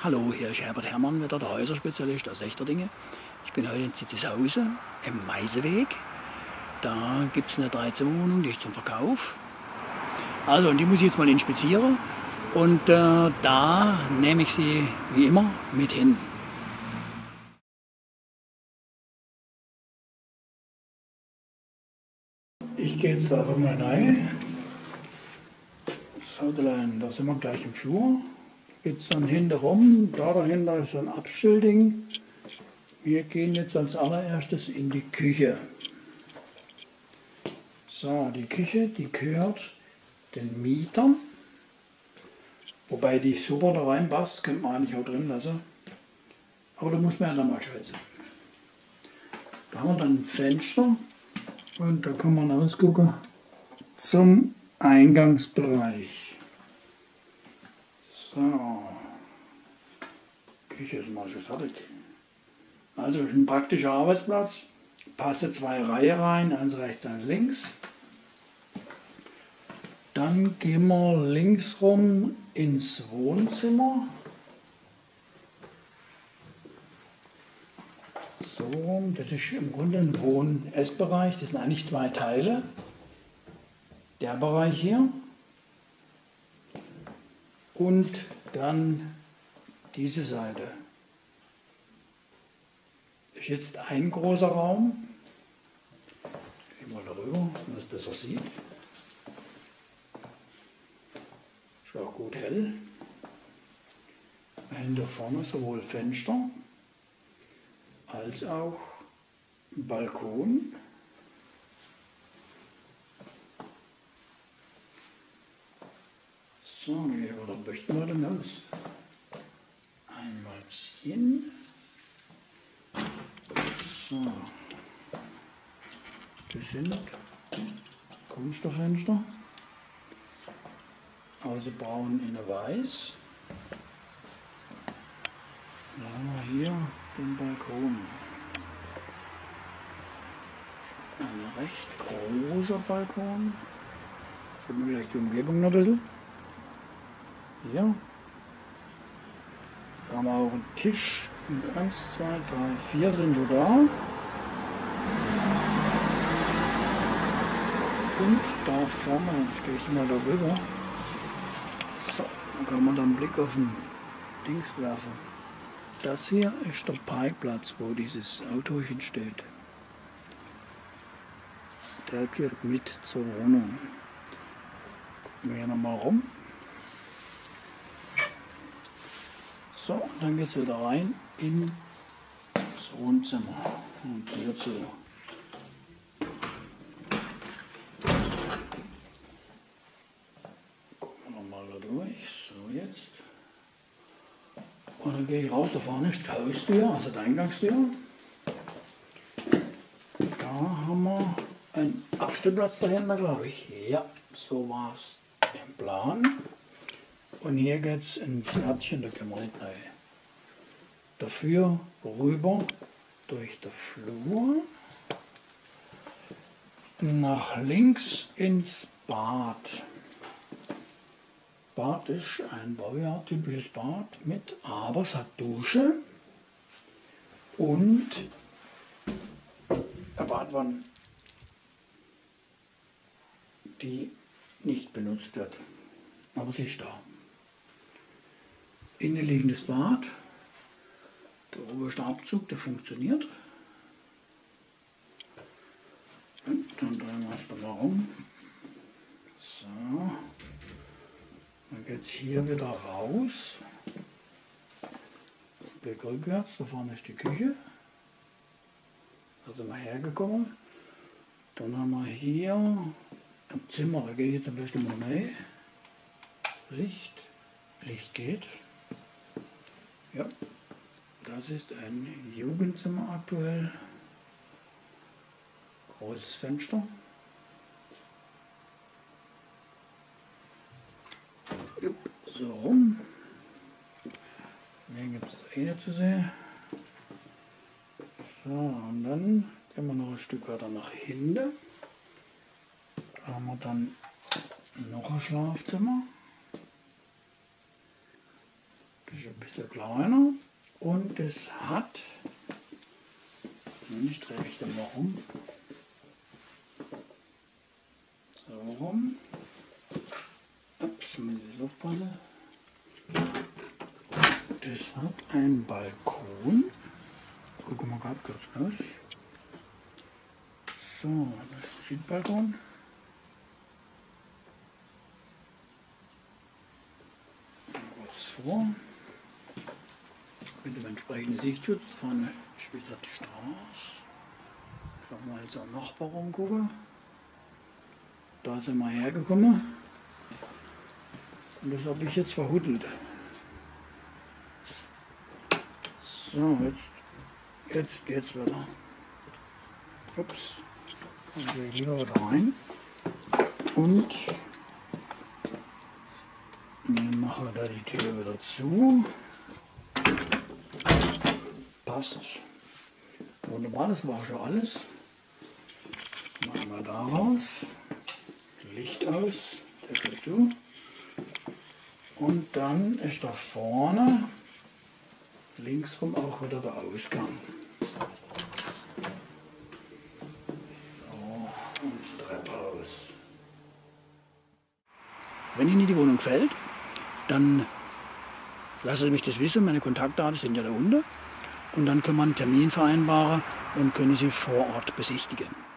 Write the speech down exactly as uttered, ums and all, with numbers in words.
Hallo, hier ist Herbert Herrmann, wieder der Häuserspezialist aus Echterdingen. Ich bin heute in Zitzishausen im Maiseweg. Da gibt es eine Dreizimmerwohnung, die ist zum Verkauf. Also, und die muss ich jetzt mal inspizieren. Und äh, da nehme ich sie wie immer mit hin. Ich gehe jetzt einfach mal rein. So, da sind wir gleich im Flur. Jetzt dann hinten rum, da dahinter ist so ein Abstellding. Wir gehen jetzt als allererstes in die Küche. So, die Küche, die gehört den Mietern. Wobei die super da reinpasst, könnte man eigentlich auch drin lassen. Aber da muss man ja dann mal schätzen. Da haben wir dann ein Fenster und da kann man ausgucken zum Eingangsbereich. So, Küche ist mal schon fertig. Also ist ein praktischer Arbeitsplatz. Passen zwei Reihen rein, eins rechts, eins links. Dann gehen wir links rum ins Wohnzimmer. So rum, das ist im Grunde ein Wohn-Essbereich. Das sind eigentlich zwei Teile. Der Bereich hier. Und dann diese Seite. Das ist jetzt ein großer Raum. Ich gehe mal darüber, dass man das besser sieht. Ist auch gut hell. Hinter vorne sowohl Fenster als auch Balkon. So, wie möchten wir denn aus? Einmal ziehen. So. Das sind Kunststofffenster. Also braun in weiß. Dann haben wir hier den Balkon. Ein recht großer Balkon. Sieht man vielleicht die Umgebung noch ein bisschen. Hier. Da haben wir auch einen Tisch. eins, zwei, drei, vier sind wir da. Und da vorne, jetzt gehe ich mal darüber. So, dann kann man dann einen Blick auf den Dings werfen. Das hier ist der Parkplatz, wo dieses Autochen steht. Der gehört mit zur Wohnung. Gucken wir hier nochmal rum. So, und dann geht es wieder rein in das Wohnzimmer und hierzu. Gucken wir nochmal da durch. So, jetzt. Und dann gehe ich raus, da vorne ist die Haustür, also die Eingangstür. Da haben wir einen Abstellplatz dahinter, glaube ich. Ja, so war es im Plan. Und hier geht es ins Gärtchen, da können wir nicht rein. Dafür rüber durch den Flur, nach links ins Bad. Bad ist ein Baujahr-typisches Bad mit, aber es hat Dusche und eine Badwanne, die nicht benutzt wird, aber sie ist da. Innenliegendes Bad, der oberste Abzug, der funktioniert. Und dann drehen wir es da mal um. So. Dann geht es hier wieder raus. Blick rückwärts, da vorne ist die Küche. Da sind wir hergekommen. Dann haben wir hier im Zimmer, da gehe ich jetzt am besten mal rein. Licht, Licht geht. Ja, das ist ein Jugendzimmer aktuell. Großes Fenster. So rum. Hier gibt es eine zu sehen. So, und dann gehen wir noch ein Stück weiter nach hinten. Da haben wir dann noch ein Schlafzimmer. Das ist ein bisschen kleiner und es hat, ich drehe mich dann mal rum, so rum, ups, muss ich jetzt aufpassen, das hat einen Balkon, gucken wir gerade kurz raus, so, das ist der Südbalkon. Vor mit dem entsprechenden Sichtschutz. Vorne ist wieder die Straße. Schauen wir jetzt am Nachbarraum gucken. Da sind wir hergekommen. Und das habe ich jetzt verhuddelt. So, jetzt, jetzt geht's wieder. Ups. Dann gehe ich lieber wieder rein. Und dann machen wir da die Tür wieder zu. Passt. Wunderbar, das war schon alles. Machen wir da raus. Licht aus, Deckel zu. Und dann ist da vorne linksrum auch wieder der Ausgang. So, und das Trepphaus. Wenn Ihnen die Wohnung gefällt, dann lassen Sie mich das wissen, meine Kontaktdaten sind ja da unten. Und dann können wir einen Termin vereinbaren und können Sie vor Ort besichtigen.